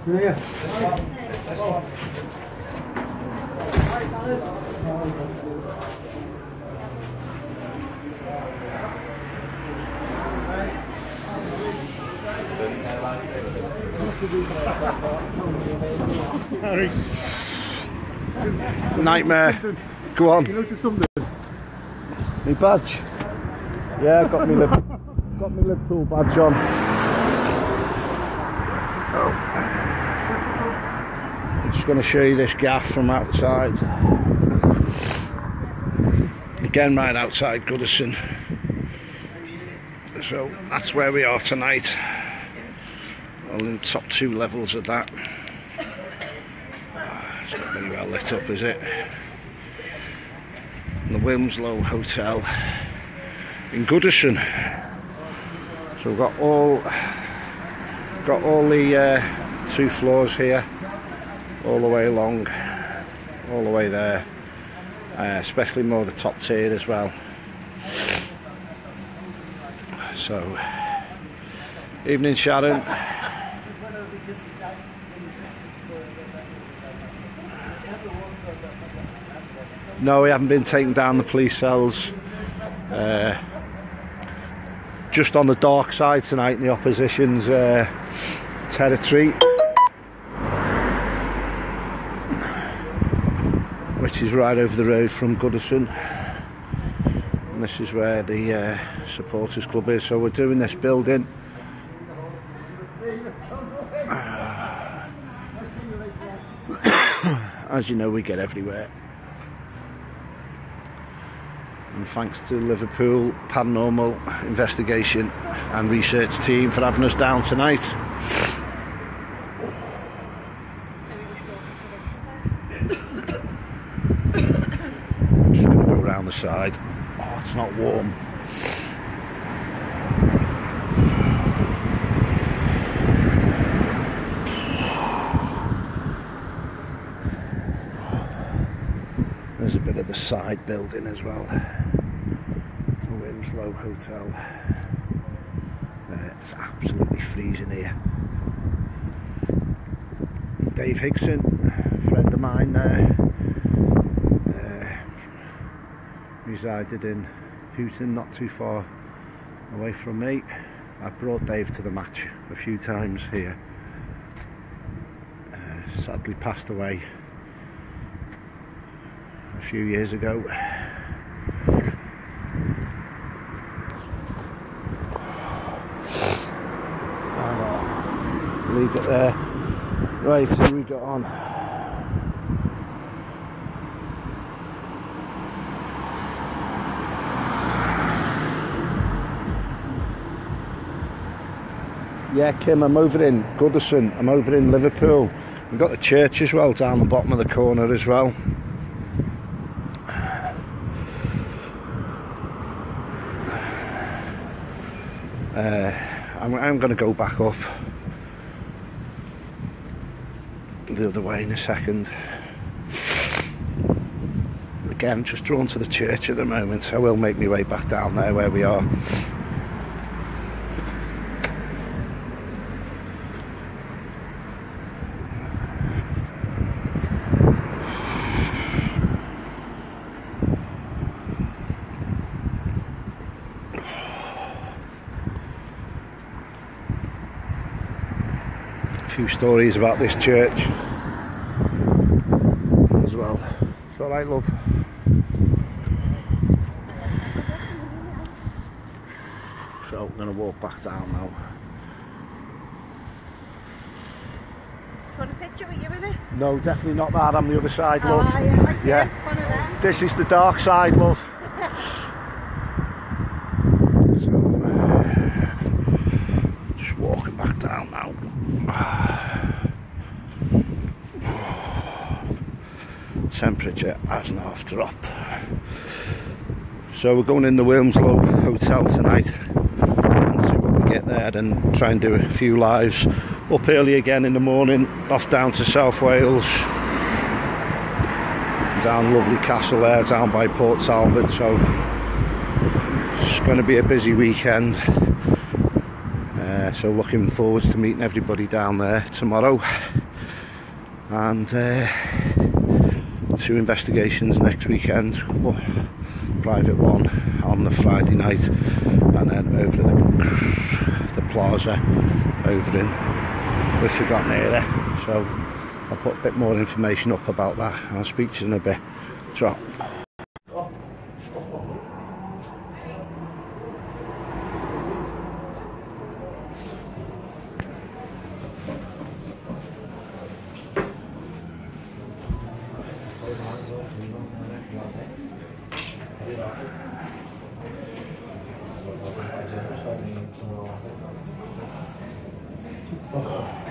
Yeah. Nightmare. Go on. You notice something? Me badge. Yeah, got me Liverpool badge on. Oh. I'm just going to show you this gaff from outside. Again, right outside Goodison. So that's where we are tonight. Well, in the top 2 levels of that. It's not very well lit up, is it? The Wilmslow Hotel in Goodison. So we've got all the 2 floors here, all the way along, all the way there, especially more the top tier as well. So, evening Sharon. No, we haven't been taking down the police cells. Just on the dark side tonight in the opposition's territory, which is right over the road from Goodison. And this is where the supporters club is. So we're doing this building. As you know, we get everywhere. And thanks to Liverpool Paranormal Investigation and Research Team for having us down tonight. Just going to go around the side. Oh, it's not warm. There's a bit of the side building as well. The Wilmslow Hotel. It's absolutely freezing here. Dave Higson, a friend of mine, resided in Houghton, not too far away from me. I've brought Dave to the match a few times here. Sadly passed away a few years ago. Leave it there. Right, who we got on? Yeah, Kim, I'm over in Goodison. I'm over in Liverpool. We've got the church as well down the bottom of the corner as well. I'm going to go back up the other way in a second. Again, just drawn to the church at the moment. I will make my way back down there where we are. Few stories about this church as well. It's alright, love. So I'm going to walk back down now. Do you want a picture with you with it? No, definitely not that. I'm the other side, love. Yeah. One of them. This is the dark side, love. So, just walking back down now. Temperature has not dropped. So we're going in the Wilmslow Hotel tonight and see what we get there, and try and do a few lives. Up early again in the morning, off down to South Wales, down lovely castle there down by Port Talbot. So it's going to be a busy weekend. So looking forward to meeting everybody down there tomorrow, and 2 investigations next weekend, private one on the Friday night, and then over at the plaza over in Wissagot area. So I'll put a bit more information up about that. I'll speak to you in a bit. So Oh.